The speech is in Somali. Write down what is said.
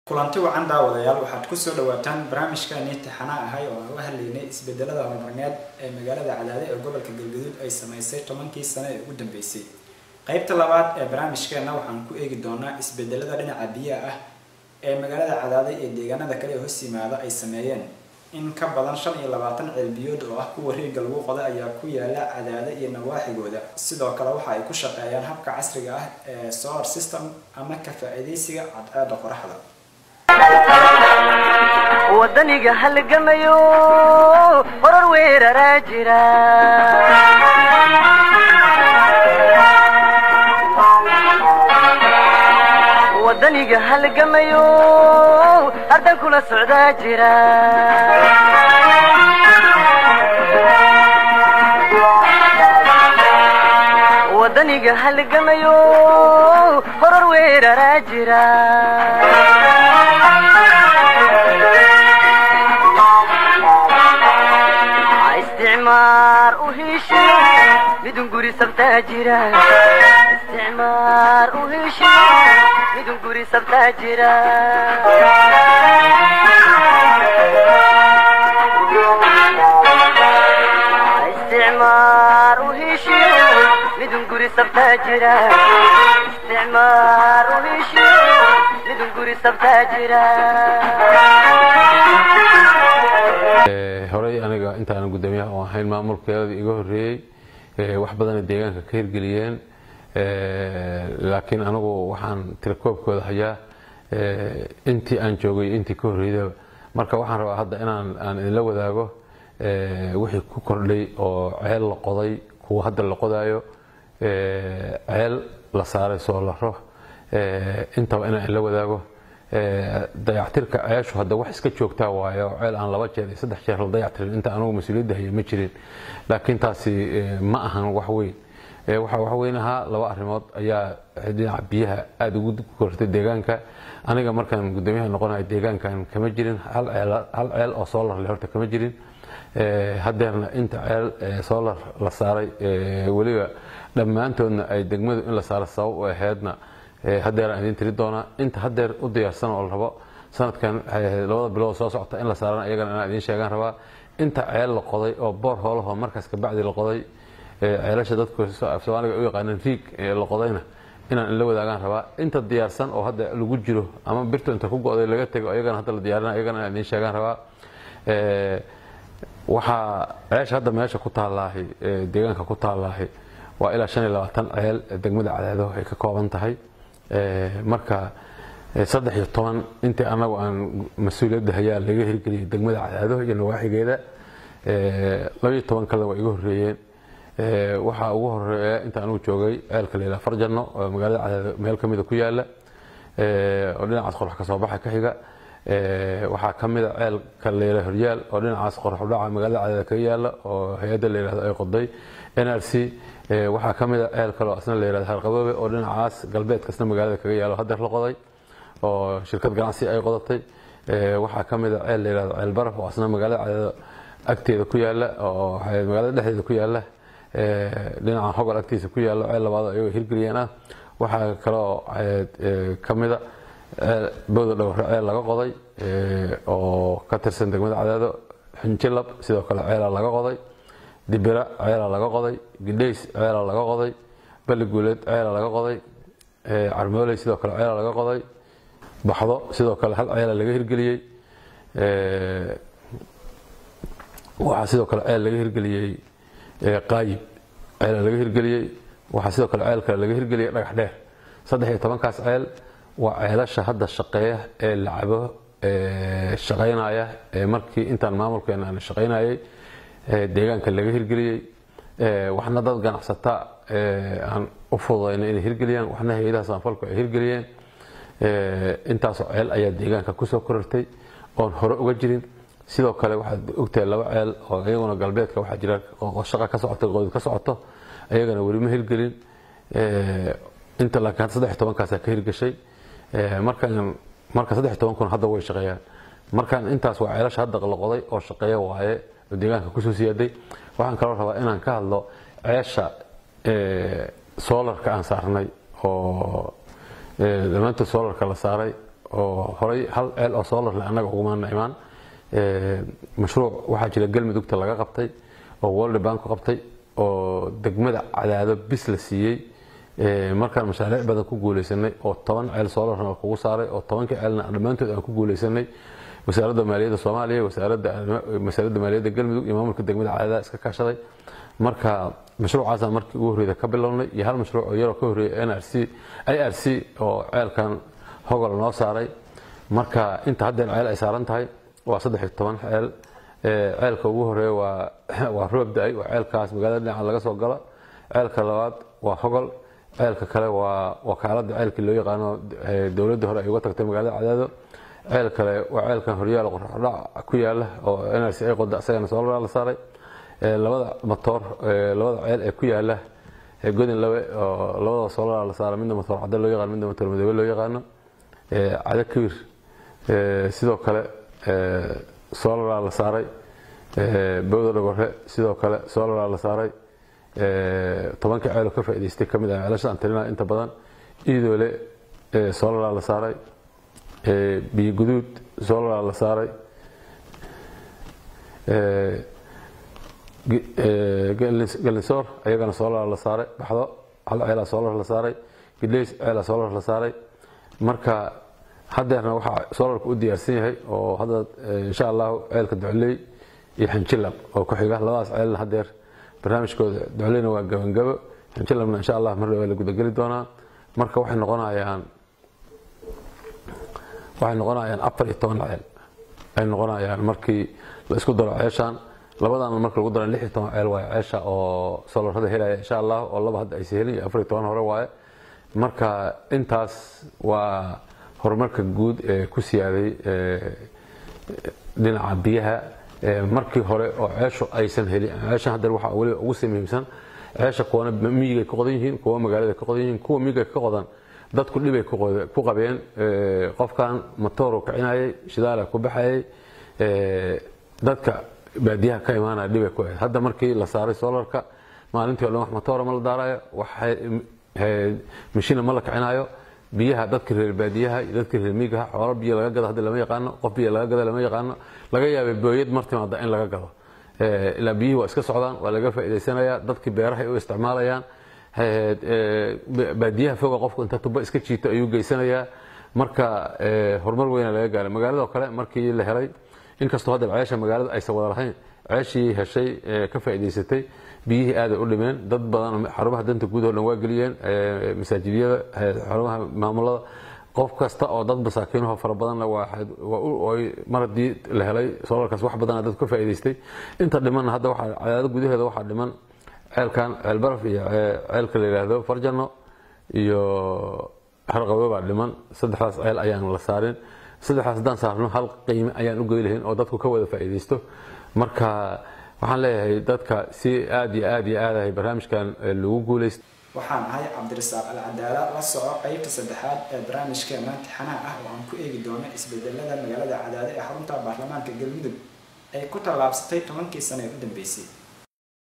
kulanti wacan daawadayaal waxaad ku soo dhawaataan barnaamijkan imtixaan ahay oo aan u hadlaynay isbedelada horumarineed ee magaalada Cadaade ee gobolka Galgaduud ay sameysay 10kii sano ee ugu dambeysay. qaybta labaad ee barnaamijkeena waxaan ku eegi doonaa isbedelada dhinaca biyaha ah ee magaalada Cadaade ee deegaanada kale ee hoos yimaada ay sameeyeen. in ka badan 25 ceel biyood oo ah kuwa reer galbeed qoda ayaa ku yaala Cadaade iyo nawaaxigooda. sidoo kale waxa ay ku shaqeeyaan habka casriga ah ee solar system ama ka faa'iideysiga cadceedda qoraxda. wadaniga halgamayo horar weerara jira wadaniga halgamayo ardan kula socda jira wadaniga halgamayo horar weerara jira استعمار وهيشي بدون قري سبتاجرة استعمار وهيشي بدون قري سبتاجرة استعمار وهيشي بدون قري سبتاجرة استعمار وهيشي بدون قري سبتاجرة horay aniga inta aan gudoomiyaha oo ahayn maamulkeeda iga horeeyay wax badan deegaanka ka hirgeliyeen laakiin anigu waxaan tirkoobkooda hayaa intii aan joogay intii ka horeeyay marka waxaan rabaa hadda inaan idin la wadaago wixii ku kordhay oo ceel la qoday kuwa hadda la qodaayo ceel la saaray soolaro intaba inaan la wadaago dayactirka ceeshu hadda wax iska joogtaa waayo ceel aan 2 jeer iyo 3 jeer la dayactirin inta anigu mas'uuliyadda hayay ma jirin laakiin taasi ma ahan wax weyn waxa weynaha laba arrimood ayaa dhinaca biyaha aad ugu kortay deegaanka aniga markaan gudoomiyaha noqonayo deegaankan kama jirin hal ceel oo solar leh horta kama jirin hadeerna inta ceel solar la saaray waliba dhamaantoodna ay degmadu in la saaro sabab u ahaydna hadeer aan tiri doona inta hadeer u diyaarsan oo rabo sanadkan labada bilood soo socota in la saaran ayagana aan idin sheegan rabaa inta ceel la qoday oo boor hoolaha markaas ka bacdi la qoday ceelasha dadku Soomaaliga u yaqaanaan riig la qodayna inaan la wadaagan rabaa inta diyaarsan oo hadda lagu jiro ama birtu inta ku go'day laga tago ayagana hadda la diyaarina ayagana aan idin sheegan rabaa waxa ceesh hadda meesha ku taalaahay deegaanka ku taalaahay waa ilaa 25 ceel degmada Cadaado ay ka kooban tahay marka 13 intii anagu aan mas'uuliyadda hayaa laga hirgeliyay degmada Cadaado iyo nawaaxigeeda 12 kale way iga horeeyeen waxa ugu horeeya inta anu joogay ceelka leela Farjano oo magaalada Cadaado meel kamid ku yaala oo dhinacaas qorx ka soo baxay ka xiga waxa kamid ah ceelka leela Horyaal oo dhinacaas qorx u dhaca magaalada Cadaado ka yaala oo hay'adda leeyahay ay qoday NRC waxa kamid ah ceel kale oo asna leeyahay Harqaboobe oo dhinacaas galbeedkasna magaalada kaga yaalo hadda la qoday oo shirkad ganacsi ay qodatay waxa kamid ah ceel leeyahay ceel baraf oo asna magaalada Cadaado agteeda ku yaala oo magaalada dhexdeeda ku yaala dhinaca hogol agtiisa ku yaala ceel labaad ay hirgeliyeen waxa kale oo kamid ah bowda dhowr ceel laga qoday oo ka tirsan degmada Cadaado Xinjilab sidoo kale ceel laga qoday dibira ceel laga qoday gidheys ceel laga qoday baliguuled ceel laga qoday armoolay sidoo kale ceel laga qoday baxdo sidoo kale hal ceel laga hirgeliyay waxa sidoo kale ceel laga hirgeliyay qaayib ceel laga hirgeliyay waxa sidoo kale ceel kale laga hirgeliyay dhagax dheer 13 kaas ceel waa ceelasha hadda shaqeeya ee lacabo shaqeynaya markii intaan maamulkeena aan shaqeynayay deegaanka laga hirgeliyay waxna dad ganacsata aan u fududeynay in hirgeliyaan waxna hay'adaha samafalka ay hirgeliyeen intaas ceel ayaa deegaanka ku soo korortay oo hore uga jirin sidoo kale waxa ogtay 2 ceel oo ayaguna galbeedka waxa jira oo shaqo ka socota qodob ka socoto ayagana wali ma hirgelin inta la ka 13 kaas ka hirgashay marka 13 kun hadda way shaqeeyaan markaan intaas waa ceelasha hadda la qoday oo shaqeeya waaye deegaanka ku soo siyaaday waxaan kala rabaa inaan ka hadlo ceesha solarka aan saarnay oo dhammaantood solarka la saaray oo horay hal ceel oo solar la anaga ugu maana imaan mashruuc waxa jira galmudugta laga qabtay oo World Bank qabtay oo degmada Cadaado bis la siiyay markaan mashaariic badan ku guuleysanay oo 10 ceel solar ah kugu saaray oo 10 ceelna dhamaantood aan ku guuleysanay wasaaradda maaliyadda Soomaaliya wasaaradda maaliyadda galmudug iyo maamulka degmada Cadaado iska kaashaday marka mashruucaas markii ugu horeeyay ka bilownay iyo hal mashruuc oo yar oo ka horeeyay IRC oo ceelkan hogol noo saaray marka inta hadda ceel ay saaran tahay waa 13 ceel ceelka ugu horeeya waa roob daay oo ceelkaas magaalada dhinaca laga soo galo ceelka labaad waa hogol ceelka kale waa wakaalada ceelkii loo yaqaano dawladda hore ay uga tagtay magaalada Cadaado ceel kale waa ceelkan horyaal qorxadha ku yaala oo NRC ay qoda asagana soo la saaray labada motor labada ceel ee ku yaala godin labada soo la saaray midna motor cadda loo yaqaan midna motor madow loo yaqaano cada kibir sidoo kale solar la saaray bawda dhagore sidoo kale solar la saaray 10 ceel ka faa'iideystay kamid ah ceelasha antenna inta badan iidoole solar la saaray biyo guduud solar la saaray galisor ayagana solar la saaray baxdo hal ceel solar la saaray gileys ceel solar la saaray marka hadeerna waxa solarku u diyaarsan yahay oo hadda insha Allah ceelka Ducley iyo Xinjilab oo ku xiga labadaas ceel hadeer barnaamijkooda Ducleyna waa gabangabo Xinjilabna insha Allah mar la guda gali doona marka waxay noqonayaan 14 ceel ay noqonayaan markii la isku daro ceeshan labadan marka lagu daro 16 ceel waa ceesha oo solarada helaya insha Allah oo laba hadda ay sahlan 14 hore waaye marka intaas waa horumarka guud ee ku siyaaday dhinaca biyaha markii hore oo ceesho aysan helin ceesha hadda waxa wali ugu sameeysan ceesha kuwana miyiga ka qodan yihiin kuwa magaalada ka qodan yihiin kuwa miyiga ka qodan dadku dhibay ku qabeen qofkan motor ka cinayay shidaal ku baxay dadka baadiyaha ka imaanay dhibay ku hadda markii la saaray solarka maalintii oo wax motor ma la daarayo waxa machine ma la kicinayo biyaha dadka reer baadiyaha iyo dadka reer miyiga xoolo biyo laga gado hadda lama yaqaan qof biyo laga gado lama yaqaan laga yaabay booyad martimaada in laga gado ila biyo waa iska socdaan waa laga faa'iideysanaya dadkii beeraha ay u isticmaalayaan baadiyaha foga qofku inta tuba iska jiito ayuu geysanaya marka horumar weyn laga gaaray magaalada kale markii la helay inkastoo hadda ceesha magaalada ay sawada lahayn ceeshii heshay ka faa'iideysatay biyihii aad u dhimeen dad badan xarumaha danta guud oo dhan waa galiyeen masaajidiyada xarumaha maamulada qof kasta oo dad masaakiinaha fara badan waa maradii la helay solarkaas wax badan dad ka faa'iideystay inta dhiman hadda waxa Cadaado gudaheeda waxa dhiman ceelkan ceel baraf iyo ceelka la yiraahdo Farjano iyo harqawe baa dhiman saddexdaas ceel ayaan la saarin saddexdaas dan saarno hal qiime ayaan u geeylahayn oo dadku ka wada faa'iideysto marka waxaan leeyahay dadka si aad iyo aad ay barnaamijkan lagu guuleysto waxaan ahay Cabdirasaaq Al-Cadaala la soco qaybta saddexaad ee barnaamijka maanta xanaa ah oo aan ku eegi doono isbedelada magaalada Cadaado ee xarunta baarlamaanka Galmudug ay ku tallaabsatay 10 sano ee u dambeysay